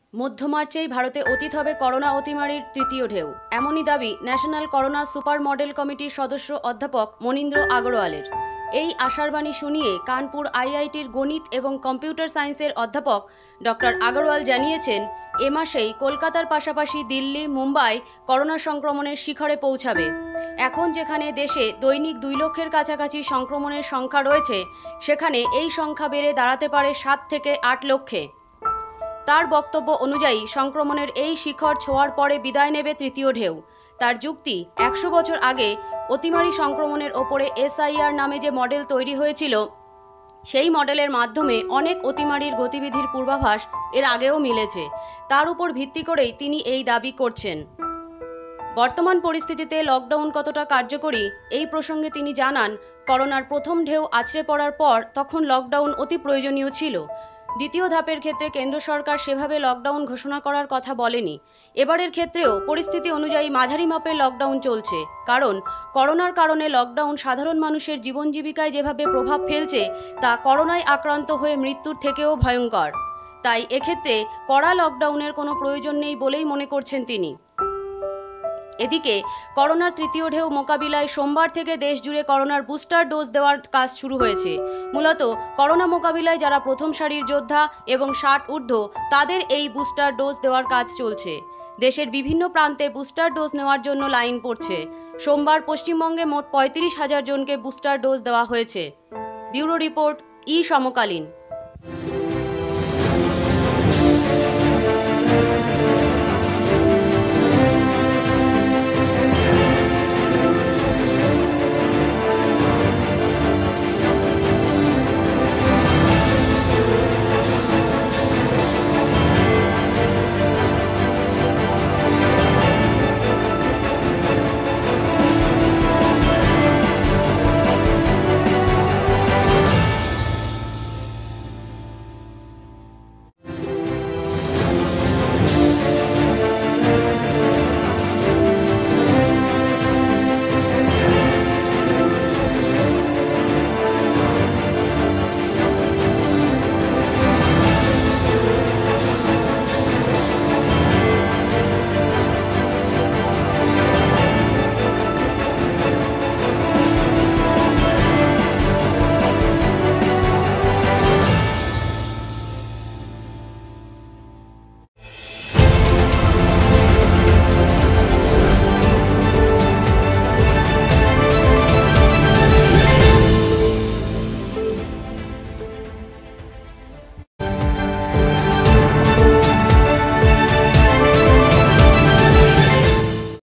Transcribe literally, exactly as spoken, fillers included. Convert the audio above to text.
মধ্য মার্চেই ভারতে অতীত হবে করোনা অতিমারির তৃতীয় ঢেউ, এমনই দাবি ন্যাশনাল করোনা সুপার মডেল কমিটির সদস্য অধ্যাপক মনীন্দ্র আগরওয়ালের। এই আশারবাণী শুনিয়ে কানপুর আইআইটির গণিত এবং কম্পিউটার সায়েন্সের অধ্যাপক ডক্টর আগরওয়াল জানিয়েছেন, এ মাসেই কলকাতার পাশাপাশি দিল্লি, মুম্বাই করোনা সংক্রমণের শিখরে পৌঁছাবে। এখন যেখানে দেশে দৈনিক দুই লক্ষের কাছাকাছি সংক্রমণের সংখ্যা রয়েছে, সেখানে এই সংখ্যা বেড়ে দাঁড়াতে পারে সাত থেকে আট লক্ষে। তার বক্তব্য অনুযায়ী সংক্রমণের এই শিখর ছোঁয়ার পরে বিদায় নেবে তৃতীয় ঢেউ। তার যুক্তি, একশো বছর আগে অতিমারি সংক্রমণের ওপরে এসআইআর নামে যে মডেল তৈরি হয়েছিল, সেই মডেলের মাধ্যমে অনেক অতিমারির গতিবিধির পূর্বাভাস এর আগেও মিলেছে। তার উপর ভিত্তি করেই তিনি এই দাবি করছেন। বর্তমান পরিস্থিতিতে লকডাউন কতটা কার্যকরী, এই প্রসঙ্গে তিনি জানান, করোনার প্রথম ঢেউ আছড়ে পড়ার পর তখন লকডাউন অতি প্রয়োজনীয় ছিল। দ্বিতীয় ধাপের ক্ষেত্রে কেন্দ্র সরকার সেভাবে লকডাউন ঘোষণা করার কথা বলেনি। এবারের ক্ষেত্রেও পরিস্থিতি অনুযায়ী মাঝারি মাপের লকডাউন চলছে, কারণ করোনার কারণে লকডাউন সাধারণ মানুষের জীবন জীবিকায় যেভাবে প্রভাব ফেলছে, তা করোনায় আক্রান্ত হয়ে মৃত্যুর থেকেও ভয়ঙ্কর। তাই এক্ষেত্রে কড়া লকডাউনের কোনো প্রয়োজন নেই বলেই মনে করছেন তিনি। এদিকে করোনার তৃতীয় ঢেউ মোকাবিলায় সোমবার থেকে দেশ জুড়ে করোনার বুস্টার ডোজ দেওয়ার কাজ শুরু হয়েছে। মূলত করোনা মোকাবিলায় যারা প্রথম সারির যোদ্ধা এবং ষাট ঊর্ধ্ব, তাদের এই বুস্টার ডোজ দেওয়ার কাজ চলছে। দেশের বিভিন্ন প্রান্তে বুস্টার ডোজ নেওয়ার জন্য লাইন পড়ছে। সোমবার পশ্চিমবঙ্গে মোট পঁয়ত্রিশ হাজার জনকে বুস্টার ডোজ দেওয়া হয়েছে। ব্যুরো রিপোর্ট, ই সমকালীন।